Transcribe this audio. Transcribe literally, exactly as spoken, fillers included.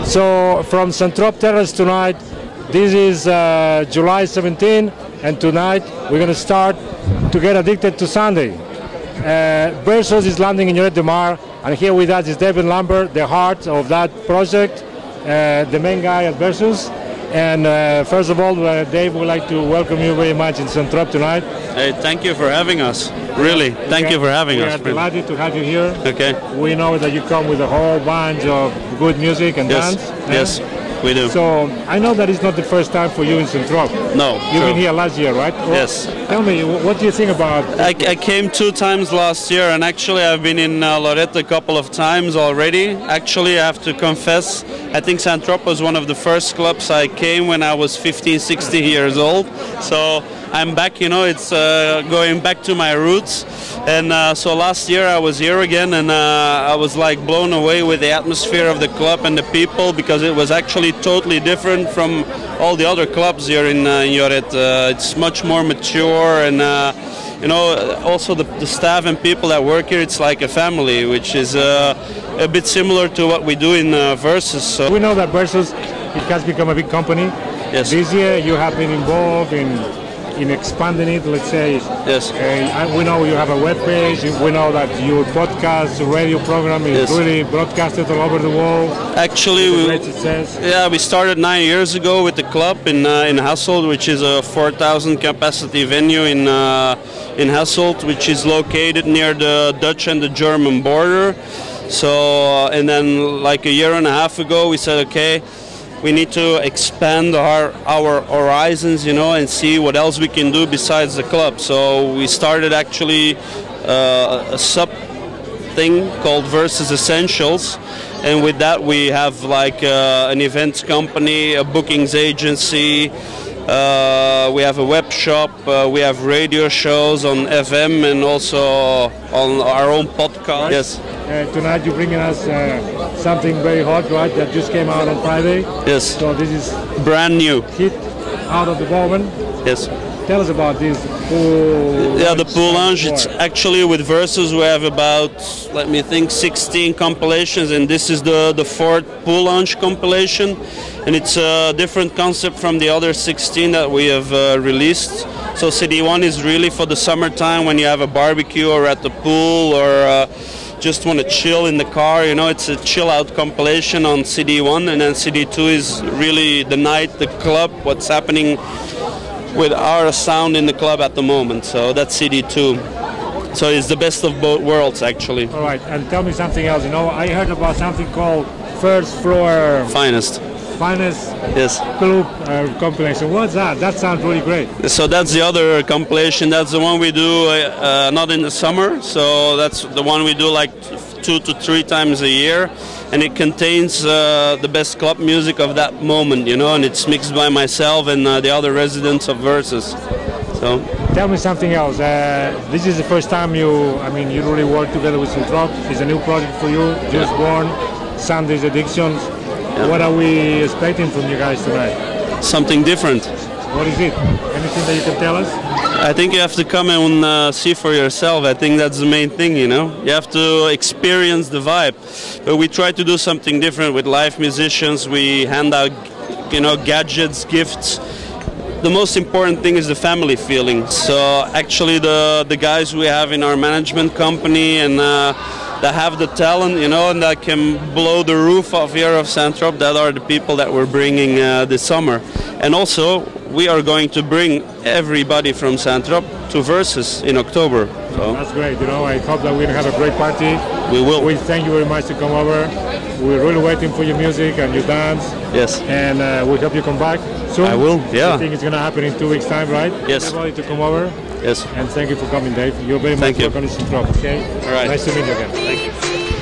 So from Trop Terrace tonight, this is uh, July seventeenth, and tonight we're going to start to get addicted to Sunday. Uh, VERSUZ is landing in Lloret de Mar, and here with us is DAVE Lambert, the heart of that project, uh, the main guy at VERSUZ. And uh, first of all, uh, Dave would like to welcome you very much in Trop tonight. Hey, thank you for having us. Really, thank are, you for having we us. We are delighted to have you here. Okay. We know that you come with a whole bunch of good music and yes. dance. Yes, yeah? we do. So I know that it's not the first time for you in Trop. No. You've true. been here last year, right? Well, yes. Tell me, what do you think about? I, I came two times last year, and actually I've been in uh, Lloret a couple of times already. Actually, I have to confess, I think Trop was one of the first clubs I came when I was fifteen, sixteen years old. So I'm back, you know, it's uh, going back to my roots. And uh, so last year I was here again, and uh, I was like blown away with the atmosphere of the club and the people, because it was actually totally different from all the other clubs here in, uh, in Lloret. Uh, it's much more mature, and uh, you know, also the, the staff and people that work here, it's like a family, which is uh, a bit similar to what we do in uh, VERSUZ. So we know that VERSUZ, it has become a big company. Yes. This year you have been involved in in expanding it, let's say. Yes. Uh, we know you have a web page. We know that your podcast, radio program is yes. really broadcasted all over the world. Actually, we, great success. yeah, we started nine years ago with the club in uh, in Hasselt, which is a four thousand capacity venue in uh, in Hasselt, which is located near the Dutch and the German border. So, uh, and then like a year and a half ago, we said, okay, we need to expand our, our horizons, you know, and see what else we can do besides the club. So we started actually uh, a sub thing called VERSUZ Essentials, and with that we have like uh, an events company, a bookings agency, uh, we have a web shop, uh, we have radio shows on F M and also on our own podcast. Right. Yes. Uh, tonight you're bringing us uh, something very hot, right, that just came out on Friday. Yes. So this is brand new. Hit out of the moment. Yes. Tell us about this pool. Yeah, the pool lounge. It's actually with VERSUZ we have about, let me think, sixteen compilations, and this is the the fourth pool lounge compilation, and it's a different concept from the other sixteen that we have uh, released. So C D one is really for the summertime when you have a barbecue or at the pool, or uh, just want to chill in the car, you know. It's a chill out compilation on C D one, and then C D two is really the night, the club, what's happening with our sound in the club at the moment. So that's C D two. So it's the best of both worlds, actually. All right, and tell me something else. You know, I heard about something called First Floor Finest. Finest Yes. Club uh, compilation. What's that? That sounds really great. So that's the other compilation. That's the one we do uh, not in the summer. So that's the one we do like two to three times a year, and it contains uh, the best club music of that moment, you know, and it's mixed by myself and uh, the other residents of VERSUZ. So tell me something else. Uh, this is the first time you, I mean, you really work together with Trop. It's a new project for you, just yeah. born, Sunday's Addictions. Yeah. What are we expecting from you guys tonight? Something different. What is it? Anything that you can tell us? I think you have to come and uh, see for yourself. I think that's the main thing, you know. You have to experience the vibe. But we try to do something different with live musicians. We hand out, you know, gadgets, gifts. The most important thing is the family feeling. So actually the, the guys we have in our management company and uh, that have the talent, you know, and that can blow the roof off here of Trop, that are the people that we're bringing uh, this summer. And also, we are going to bring everybody from Trop to VERSUZ in October. So that's great. You know, I hope that we're going to have a great party. We will. We thank you very much to come over. We're really waiting for your music and your dance. Yes. And uh, we hope you come back soon. I will, yeah. I think it's going to happen in two weeks' time, right? Yes. Everybody to come over. Yes. And thank you for coming, Dave. You're very thank much you. welcome to Trop, okay? All right. Nice to meet you again. Thank you.